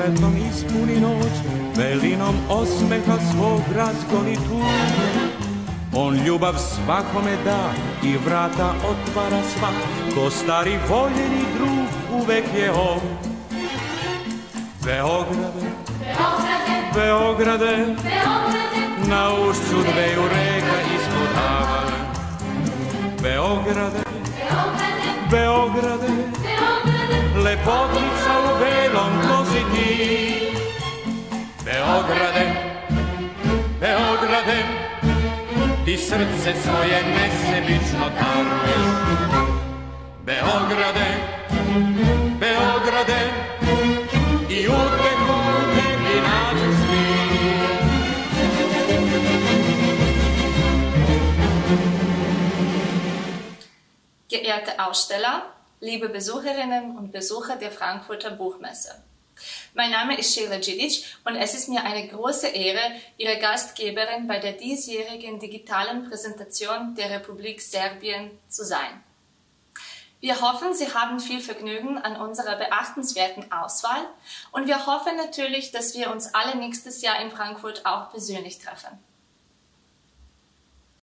svetlom ispuni noć, velinom osmeha svog razgoni tugu. On ljubav svakome da i vrata otvara sva, ko stari voljeni drug uvek je on. Beograde, Beograde, Beograde, Beograde, na ušću dveju reka ispod Avale. Beograde, Beograde, Beograde, Beograde, lepotica u belom kosi ti. Beograde, Beograde, ti srce svoje nesebično daruješ. Beograde, Beograde, i utehu u tebi nađu svi. Geehrte Aussteller, liebe Besucherinnen und Besucher der Frankfurter Buchmesse. Mein Name ist Sheila Đidić und es ist mir eine große Ehre, Ihre Gastgeberin bei der diesjährigen digitalen Präsentation der Republik Serbien zu sein. Wir hoffen, Sie haben viel Vergnügen an unserer beachtenswerten Auswahl und wir hoffen natürlich, dass wir uns alle nächstes Jahr in Frankfurt auch persönlich treffen.